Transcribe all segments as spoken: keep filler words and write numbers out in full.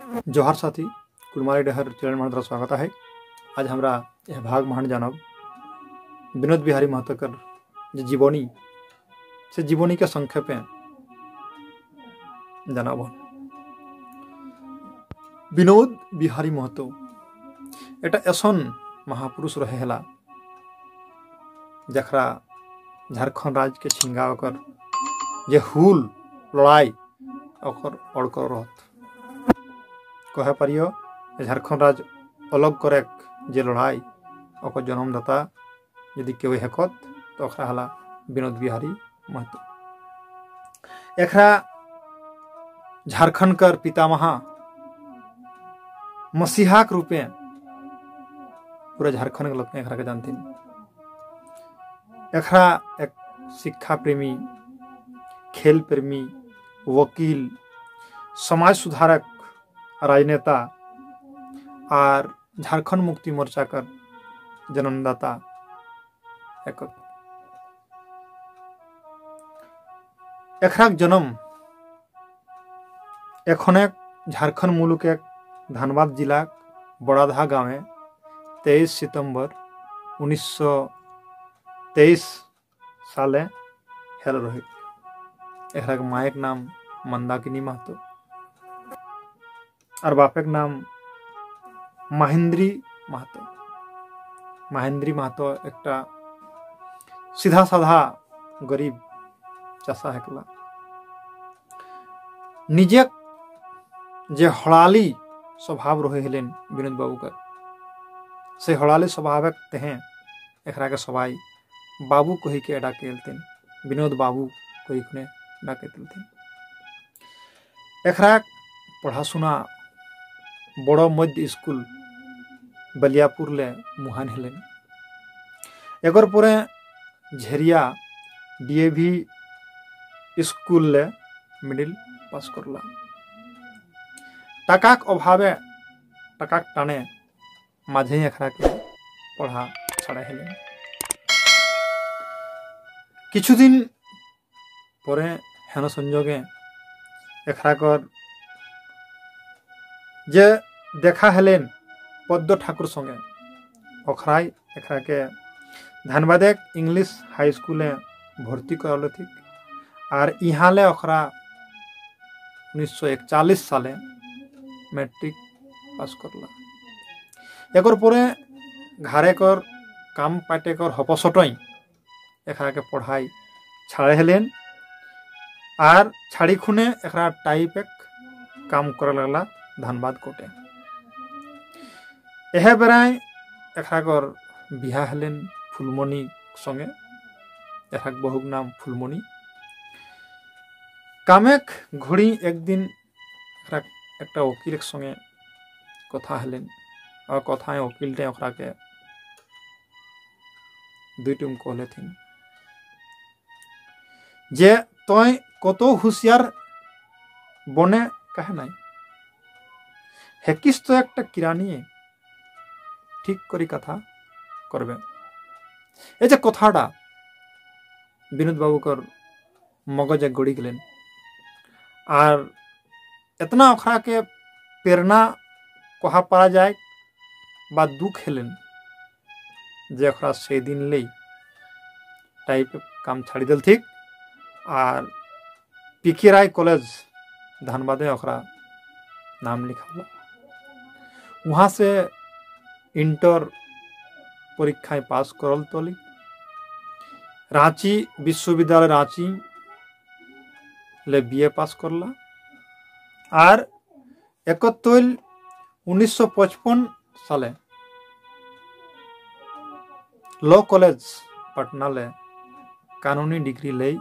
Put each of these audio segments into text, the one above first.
जोहार साथी कुलमारी डहर चरण महाद्रा स्वागत है। आज हमरा यह भाग महान जानब विनोद बिहारी महतो कर जे जीवनी से जीवनी के संक्षेपे जानब। विनोद बिहारी महतो एटा एसन महापुरुष रहे हला जखरा झारखंड राज्य के छिंगा कर जे हुल लड़ाई और अड़कर रहत कहे पारियो झारखंड राज्य अलग करे जे लड़ाई और जन्मदाता यदि केव हेकत तो अखरा हला विनोद बिहारी महतो। एकरा झारखंड कर पितामहा मसीहा के रूपे पूरा झारखंड के लोग एकरा के जानती। एकरा एक शिक्षा प्रेमी, खेल प्रेमी, वकील, समाज सुधारक, राजनेता और झारखंड मुक्ति मोर्चा कर जन्मदाता एक एकरा जन्म एखने झारखंड मुलुक एक धनबाद जिला बड़ाधा गाँव तेईस सितंबर उन्नीस सौ तेईस साले हेल रही। एकरा के मायक नाम मंदाकिनी महतो और बापेक नाम महेंद्री महतो। महेंद्री महतो एकटा सीधा साधा गरीब चाषा हेकला। निजे जे हड़ाली स्वभाव रहे हलेन विनोद बाबू कर से हड़ाली स्वभाव तेहे एकरा के सबाई बाबू कही के डाकेलतेन विनोद बाबू कही खुने डाकेलतेन। एकरा पढ़ा सुना बड़ो मध्य स्कूल बलियापुर ले मुहान हेलेन। एगर परे झेरिया डीएवी स्कूल ले मिडिल पास करला। टाकाक अभावे टाकाक टाने माझे एकरा के पढ़ा छाड़ा हेलेन। किछु दिन परे हेन संजोगे एकरा कर जे देखा हेलेन पद्म ठाकुर संगे अखराई एकरा के धनबाद इंग्लिश हाई स्कूल भर्ती करल थी और यहाँ ले अखरा उन्नीस सौ इकतालीस साले मैट्रिक पास करला। एकर परे घारे कर काम पाटे कर हपसटई एकरा के पढ़ाई छाड़े हेलेन और छाड़ी खुने एकरा टाइप एक काम करे लगला धनबाद कोटे। एहे बेराय एकरा कर बिहा हेलेन फुलमणि संगे। एकरा बहुक नाम फुलमणि। कामेक घड़ी एक दिन एकरा एकटा वकील संगे कथा हेलेन और कथाएं वकील टे एकरा के दुईटुम कहले थिन जे तय कतो हुशियार बने कहे नाई हेकिस तो एक किरानी ठीक करी कथा करबे। ए जे कथाटा विनोद बाबू कर मगजे गड़ी गलेन और इतना अखरा के प्रेरणा कहा पा जाए बा दुख हेलेन जे अखरा से दिन ले टाइप काम छाड़ी दल ठीक और पीके राय कॉलेज धनबाद अखरा नाम लिखा। वहाँ से इंटर परीक्षाएं पास करल तोली रांची विश्वविद्यालय रांची ले बीए पास करला और इकहत्तर उन्नीस सौ पचपन साले लॉ कॉलेज पटना ले कानूनी डिग्री ले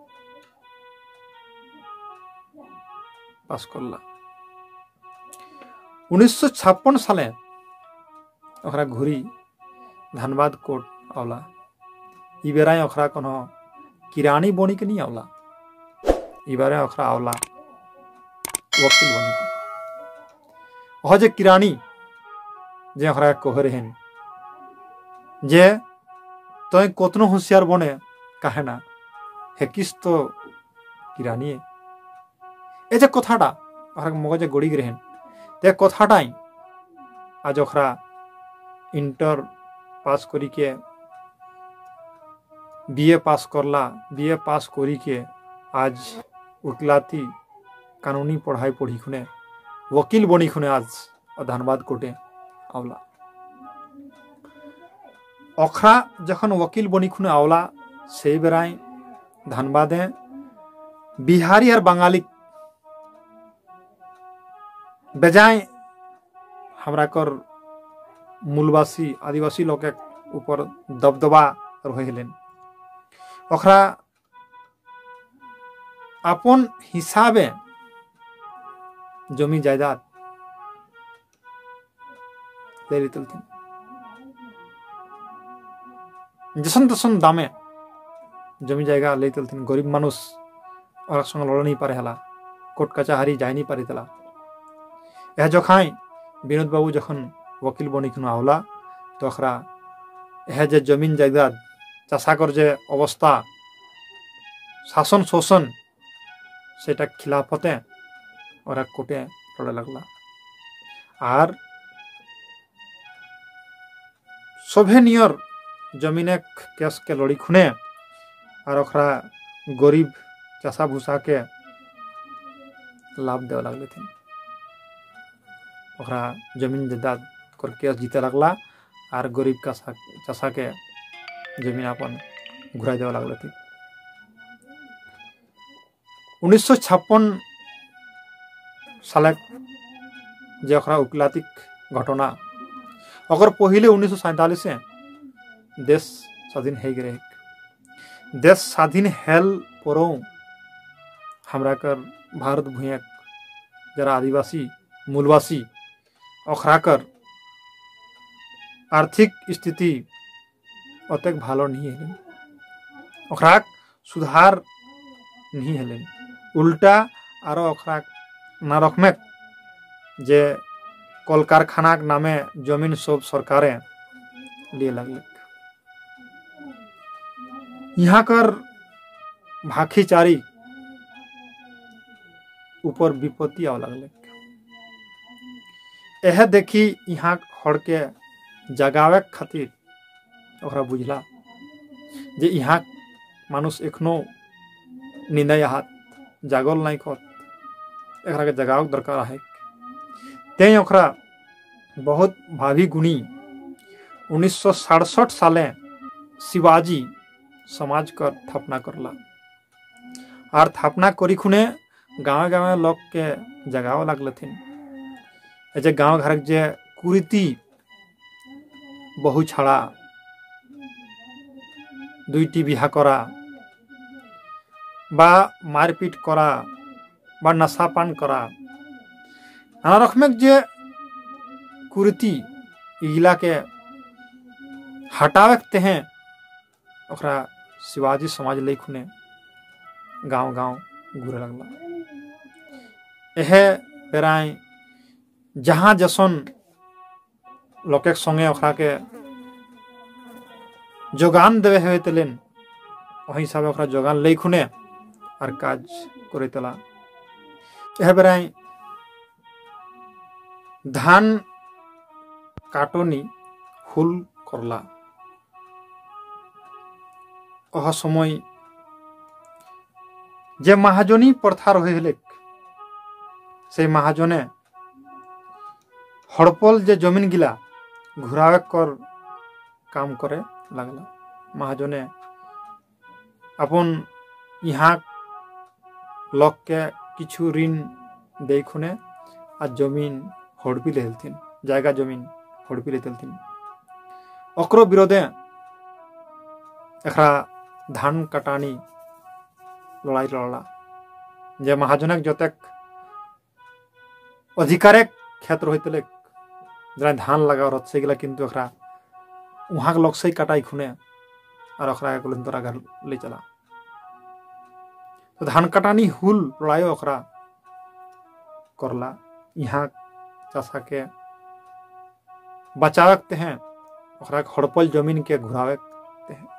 पास करला। उन्नीस सौ छप्पन साले अखरा घुरी धनबाद कोर्ट आवला। इबेराय अखरा कोनो किरानी बनी के नहीं आवला, इबारे अखरा आवला वकील बनी के। अह जे किरानी जे अखरा कह रहे जे तय कतनो होशियार बने कहे ना हेकिस तो किरानी ए जे कथाटा अखरा मगजे गड़ी गए ते कथाटाई आज ओखरा इंटर पास करी के बीए पास करला बीए पास करी के आज उकलाती कानूनी पढ़ाई पढ़ी खुने वकील बनी खुने आज धनबाद कोटे आवला अखरा जखन वकील बनी खुने आवला से बेराई धनबादे बिहारी और बंगाली बेजाय हमरा कर मूलवासी आदिवासी लोग के ऊपर दबदबा रहेलेन ओखरा अपन हिसाबे जमी जायदाद ले लेते थे जसन तसन दामे जमी जायगा लेते थे गरीब मानुष और संग लड़ नहीं पारे हला कोर्ट कचहरी जाय नहीं पारे तला यह जखाई विनोद बाबू जखन वकील बनी खुन आवला तो अखरा यह जे जमीन जायदाद चाषाकर जे अवस्था शासन शोषण सेटा खिलाफते और कोटे लड़े लगला और सभे नियर जमीने केस के लड़ी खुने और अखरा गरीब चाषा भूसा के लाभ देवे लगले थे ओखरा जमीन जायदाद कर केस जीते लगला और गरीब का चाषा के जमीन अपन घुराई देवे लगले थे उन्नीस सौ छप्पन साल जे ओखरा उकलातिक घटना अगर पहले उन्नीस सौ सैंतालीस देश स्वाधीन है रहे देश स्वाधीन हेल पर हमरा कर भारत भूयक जरा आदिवासी मूलवासी ओखरा कर आर्थिक स्थिति अतेक भालो नहीं है ओखरा सुधार नहीं है उल्टा आरो ओखरा नारकमेक जे कल कारखाना नामे जमीन सब सरकारें लिए लगल यहाँ कर भाखीचारी ऊपर विपत्ति आव लगल यह देखी यहाँ हड़ के जगावे खातिर ओकरा बुझला जे यहाँ मानुष एखनो निंदा हाथ जागल नहीं खत एकरा के जगाव दरकार है ते ओकरा बहुत भावी गुणी उन्नीस सौ सड़सठ साले शिवाजी समाज कर स्थापना करला और स्थापना करी खुने गाँव गाँव लोग के जगाव लगल थे जे गाँव घर जे कुरीति बहु छाड़ा दुईटी बिहा करा बा मारपीट करा बा नशा पान करा नाना रकमेक जे कुरीति इला के हटावे ते हैं ओकरा शिवाजी समाज ले खुने गाँव गाँव घूरे लगला यह बेराई जहाँ जसन लोके संगे ओकरा के जोगान देवे हुए तेलेन वही हिसाब ओकरा जोगान ले खुने और काज करे तला यह बेराई धान काटनी हुल करला वह समय जे महाजनी प्रथा रहे से महाजने हड़पल जे जमीन गिला घुरावे कर काम करे लगला महाजने अपन यहाँ लोग के किछु ऋण दे खुने आ जमीन हड़पी लेथिन जायगा जमीन हड़पी लेथिन ओकरो विरोधे एकरा धान कटानी लड़ाई लड़ला जे महाजनक जतेक अधिकारे क्षेत्र होते जरा धान लगा रथ से गला किंतु अखरा वहाँ के लोग से कटाई खुने और अखरा तोरा घर ले चला तो धान कटानी हुल लड़ाई अखरा करला यहाँ चाषा के बचावते हैं अखरा हड़पल जमीन के घुरावते हैं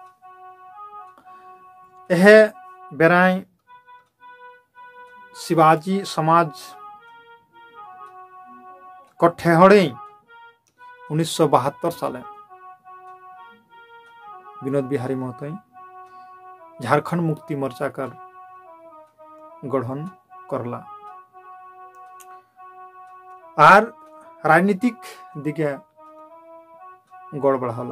यह बेराई शिवाजी समाज कठेहड़े उन्नीस सौ बहत्तर साले विनोद बिहारी महतो झारखंड मुक्ति मोर्चा कर गठन करला और राजनीतिक दिके गड़ बढ़ाला।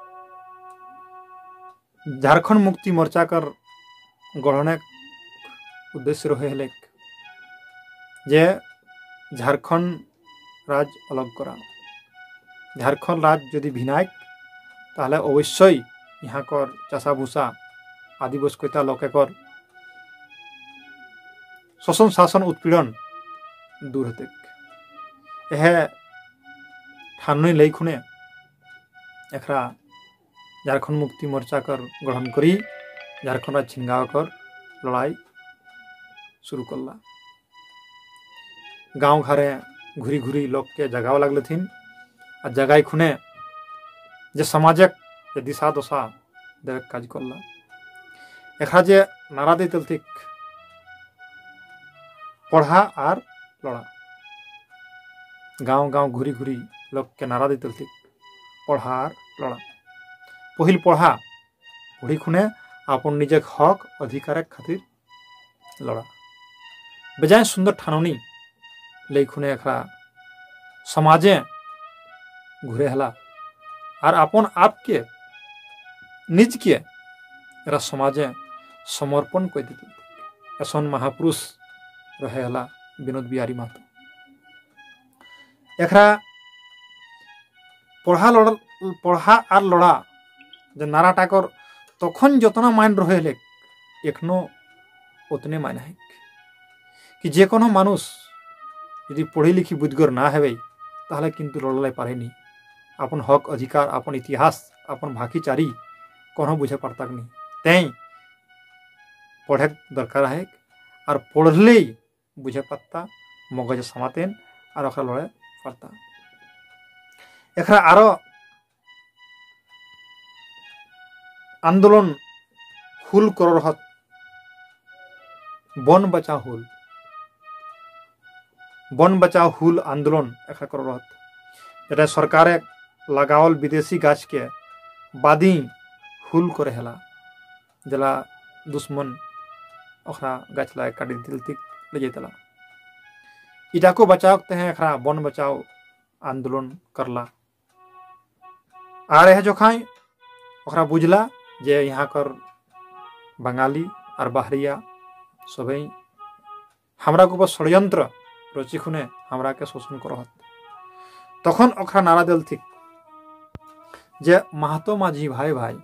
झारखंड मुक्ति मोर्चा कर गठन उद्देश्य रहे जे झारखंड राज्य अलग करा। झारखंड राज्य यदि भिनायक ताहले अवश्य यहाँ कर चाषा भूषा आदिवासी लोकर शोषण शासन उत्पीड़न दूर होते यह ठानी लई खुने एकरा झारखंड मुक्ति मोर्चा कर गठन करी झारखंड राज्य छिनगाव कर लड़ाई शुरू करला। गाँव घरे घुरी घुरी लोग के जगाव लगल थीन और जगाई खुने जे समाजक जे दिशा दशा देवे काज करला। एकरा जे नारा देतल थिक पढ़ा और लड़ा। गाँव गाँव घुरी घुरी लोग के नारा देतल थिक पढ़ा और लड़ा। पहिल पढ़ा पढ़ी खुने आपन निजक हक अधिकार खातिर लड़ा। बजाय सुंदर ठाननी ले खुने एकरा समाजे घुरे हला और अपन आप के निज के एरा समाजे समर्पण कर देते। ऐसा महापुरुष रहे हला विनोद बिहारी महतो। एकरा पढ़ा लड़ पढ़ा और लड़ा जे नारा टाकर तखन जतना मान रहे ले एखनो उतने मान है कि जे कोनो मानुष यदि पढ़ी लिखी बुद्धगर ना हेबे ताहले किंतु लड़ले पारेनी। अपन हक अधिकार अपन इतिहास अपन भाकीचारी कोनो बुझे पड़ता नहीं। तैं पढ़े दरकार है और पढ़ले बुझे पड़ता मगज समातेन और अखरा लड़े पड़ता। एकरा आरो आंदोलन हुल कर रहत वन बचाओ हुल वन बचाओ हुल आंदोलन एकरा कर रहत जेटा सरकारे लगावल विदेशी गाछ के बादी हुल करे हला जला दुश्मन ओखरा गाछ ला काटी दिल तिक ले जेतला। इटा को बचाव ते एकरा वन बचाओ आंदोलन करला। आ रहे जो खाई ओखरा बुझला जे यहाँ कर बंगाली और बाहरिया सबै हमरा के ऊपर षड्यंत्र रची खुने हमरा के शोषण करत। तखन ओखरा नारा दिल थिक जे महतो माझी भाई भाई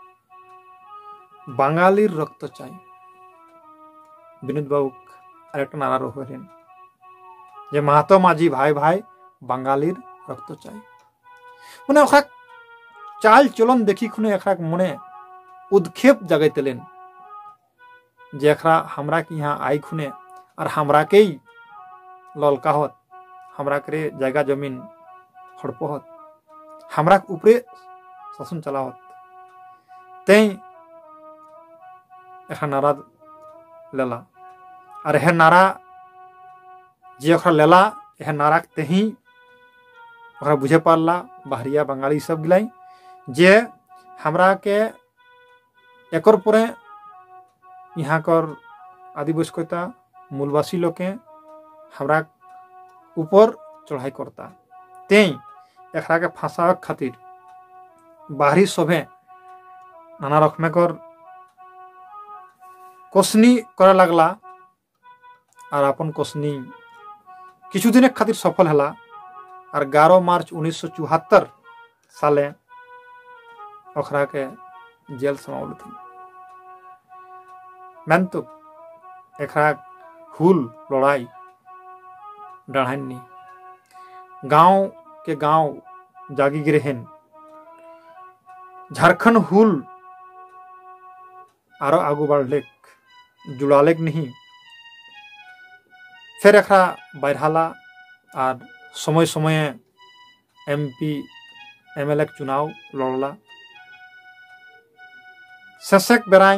बांगालीर रक्त चाই। विनोद बाबू आरेकटा नारा रखेन जे महतो माझी भाई भाई बांगालीर रक्त चाই। माने ओखरा चाल चलन देखी खुने एकरा मने उद्खेप जगैतलेन जे एकरा हमरा के यहाँ आई खुने और हमरा के ही ललका होत हमरा करे जगह जमीन हड़प होत हमरा के ऊपरे शासन चलावत। तैं एकरा नारा लेला और यह नारा जे ओकरा लेला यह नारा ते ही ओकरा बुझे पारला बाहरिया बंगाली सब गिलाई जे हमरा के एकर परे यहाँ कर आदिवासी मूलवासी लोग के हमरा ऊपर चढ़ाई करता। तें एकरा के फंसावे खातिर बाहरी सभे नाना रकमे कर कोसनी करे लगला और अपन कोसनी किछु दिन खातिर सफल हला और ग्यारह मार्च उन्नीस सौ चौहत्तर साले ओखरा के जेल समावल थी। मैन तो एकरा हुल लड़ाई डढ़ानी गांव के गांव जागी गिरेहन झारखंड हुल आरो आगू बढ़ले जुड़ाले नहीं। फिर एकरा बढ़ाला और समय समय एमपी एमएलए चुनाव लड़ला। शेषक बेराय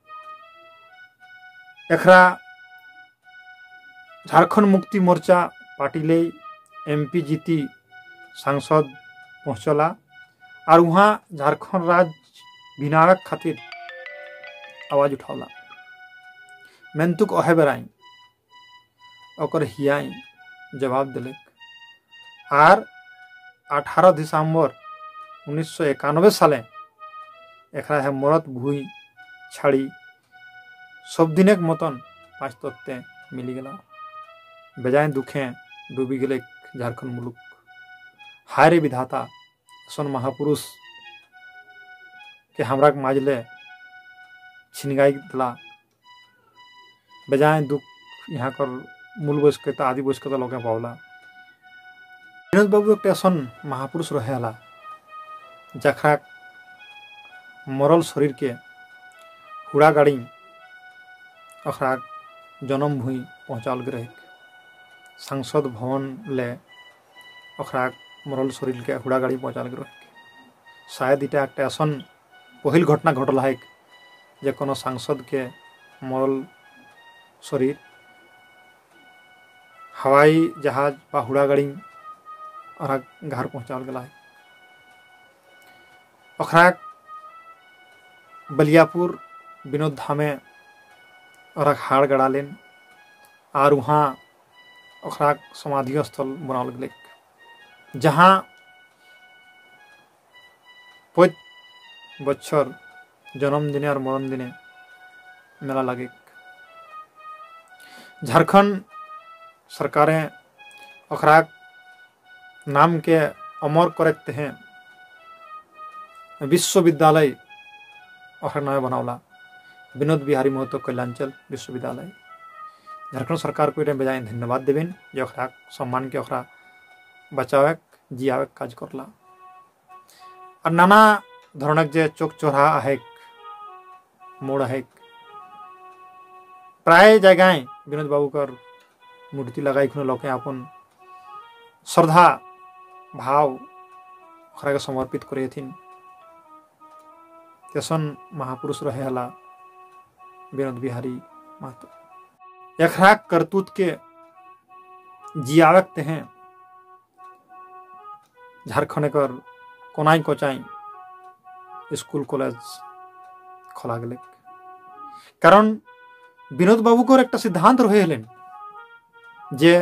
एकरा झारखंड मुक्ति मोर्चा पाटिले एमपी जीती सांसद पहुँचला और वहाँ झारखंड राज्य बिनावक खातिर आवाज उठावला। मेंतुक अहे बेराई ओकर हियाई जवाब दिलक और अठारह दिसंबर उन्नीस सौ इक्यानवे साले एकरा है मरत भूई छाड़ी सब दिनक मतन पाँच तत्ते मिली गला। बेजाय दुखे डूबी गले झारखंड मुलुक। हाय रे विधाता सन महापुरुष के हमरा के माजले छिनगाई दिला। बेजाय दुख यहाँ कर मूल बस के आदि बस के लोग पावला। विनोद बाबू एक ऐसन महापुरुष रहेला जखरा मरल शरीर के हुड़ा गाड़ी अखरा जन्म भूमि पहुँचाल गए। सांसद भवन ले अखरा मरल शरीर के हुड़ा गाड़ी पहुँचाल गए। शायद इटा एक ऐसन पहिल घटना घटल है जे कोनो सांसद के मरल शरीर हवाई जहाज बा हुड़ा गाड़ी और घर पहुँचाल गला है। अखरा बलियापुर विनोद धामे और हाड़ गड़ा लेन और वहाँ अखरा समाधि स्थल बनाल गए जहाँ पाँच बच्चर जन्मदिने और मरण दिने मेला लगे। झारखंड सरकारें अखरा नाम के अमर करते हैं विश्वविद्यालय अखरा नाम बनावला विनोद बिहारी महतो कल्याणचल विश्वविद्यालय। झारखंड सरकार को बेजाय धन्यवाद देवें जो अखरा सम्मान के अखरा बचावे जियावे काज करला। और नाना धरणक जे चौक चौराहा आहे मोड़ आहे प्राय जगह विनोद बाबू कर मूर्ति लगाई खुने लोग अपन श्रद्धा भाव अखरा के समर्पित करे थिन। तेसन महापुरुष रहेला विनोद बिहारी महतो। एकरा करतूत के जियावक हैं झारखंड कर कोनाई कोचाई स्कूल कॉलेज खोला गले। कारण विनोद बाबू को एक सिद्धांत रहे हलेन जे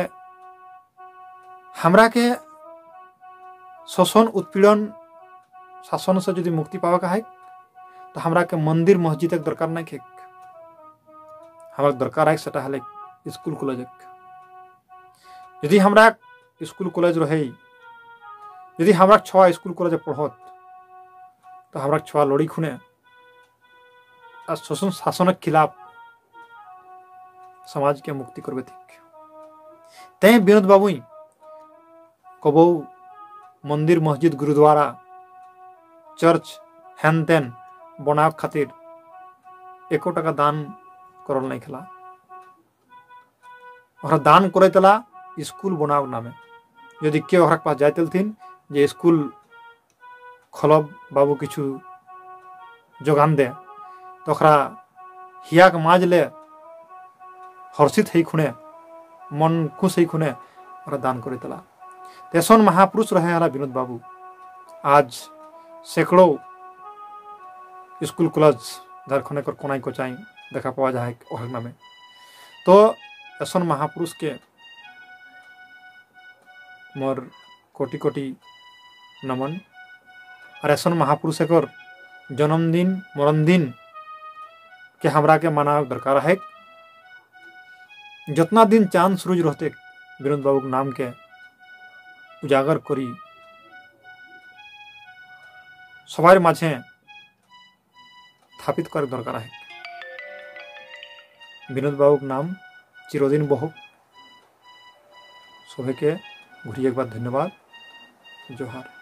हमरा के शोषण उत्पीड़न शासन से यदि मुक्ति पावा का है तो हमरा के मंदिर मस्जिद एक दरकार नहीं है। हमरा दरकार है सेटा हले स्कूल कॉलेज। यदि हमरा स्कूल कॉलेज रहे यदि हमरा छुआ स्कूल कॉलेज पढ़त तो हमरा छुआ लड़ी खुने शोषण शासन के खिलाफ समाज के मुक्ति करबे थी। ते विनोद बाबू कबो मंदिर मस्जिद गुरुद्वारा चर्च हेन तेन बनाव खातिर एको टका दान करल नहीं खेला और दान करे तला स्कूल बनाव नामे। यदि के ओहरा पास जाते थीन जे स्कूल खोलब बाबू किछु जोगान दे तो ओकरा हिया के माज ले हर्षित है खुने मन खुश है खुने और दान करे तला। तेसन महापुरुष रहे हला विनोद बाबू। आज सैकड़ों स्कूल कॉलेज झारखंड कर कोनाई कोचाई देखा पावा जाए ओहरना में। तो ऐसा महापुरुष के मोर कोटि कोटि नमन। और ऐसा महापुरुष कर जन्मदिन मरण दिन के हमरा के मना दरकार है। जितना दिन चांद सूरज रहते विनोद बाबू के नाम के उजागर करी सवार माझे स्थापित कर दरकार है। विनोद बाबू के नाम चिरदिन बहु सभी के घुरी एक बार धन्यवाद जोहार।